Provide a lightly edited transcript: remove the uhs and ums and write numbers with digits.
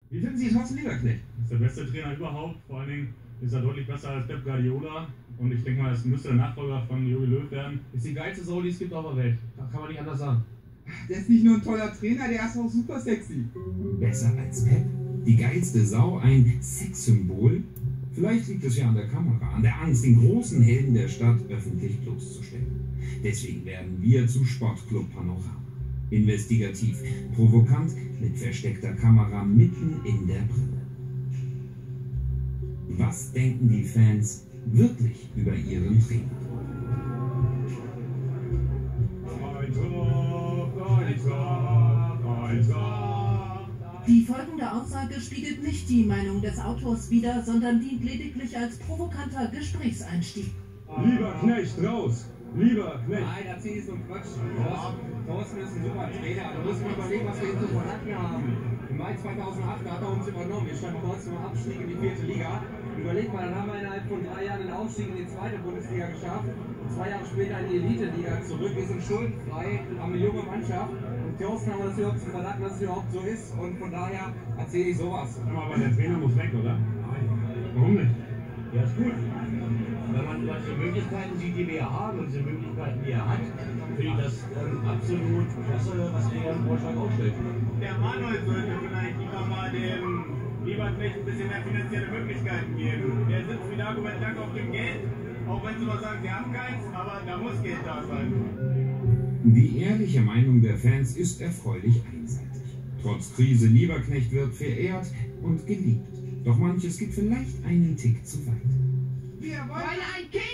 Wie finden Sie Thorsten Lieberknecht? Ist der beste Trainer überhaupt. Vor allen Dingen ist er deutlich besser als Pep Guardiola. Und ich denke mal, es müsste der Nachfolger von Jogi Löw werden. Ist die geilste Sau, die es gibt auf der Welt. Da kann man nicht anders sagen. Der ist nicht nur ein toller Trainer, der ist auch super sexy. Besser als Pep? Die geilste Sau? Ein Sexsymbol? Vielleicht liegt es ja an der Kamera, an der Angst, den großen Helden der Stadt öffentlich bloßzustellen. Deswegen werden wir zu Sportclub Panorama. Investigativ, provokant, mit versteckter Kamera mitten in der Brille. Was denken die Fans wirklich über ihren Trainer? Die folgende Aussage spiegelt nicht die Meinung des Autors wider, sondern dient lediglich als provokanter Gesprächseinstieg. Lieberknecht, raus! Lieberknecht! Nein, erzähl ist so ein Quatsch. Thorsten ist ein super Trainer. Du musst mal überlegen, was wir ihm so verraten haben. Im Mai 2008 hat er uns übernommen. Wir standen kurz zum Abstieg in die 4. Liga. Überleg mal, dann haben wir innerhalb von 3 Jahren den Aufstieg in die 2. Bundesliga geschafft. 2 Jahre später in die Elite-Liga zurück. Wir sind schuldenfrei, haben eine junge Mannschaft. Und Thorsten haben wir das überhaupt zu verraten, dass es überhaupt so ist. Und von daher erzähle ich sowas. Aber der Trainer muss weg, oder? Nein. Warum nicht? Ja, ist gut. Wenn man solche Möglichkeiten sieht, die wir ja haben, und diese Möglichkeiten, die er hat, finde ich das absolut klasse, was er im Vorschlag aufstellt. Der Manuel sollte vielleicht lieber mal dem Lieberknecht ein bisschen mehr finanzielle Möglichkeiten geben. Der sitzt mit Argument lang auf dem Geld, auch wenn sie mal sagen, sie haben keins, aber da muss Geld da sein. Die ehrliche Meinung der Fans ist erfreulich einseitig. Trotz Krise, Lieberknecht wird verehrt und geliebt. Doch manches geht vielleicht einen Tick zu weit. Wir wollen ein Kind!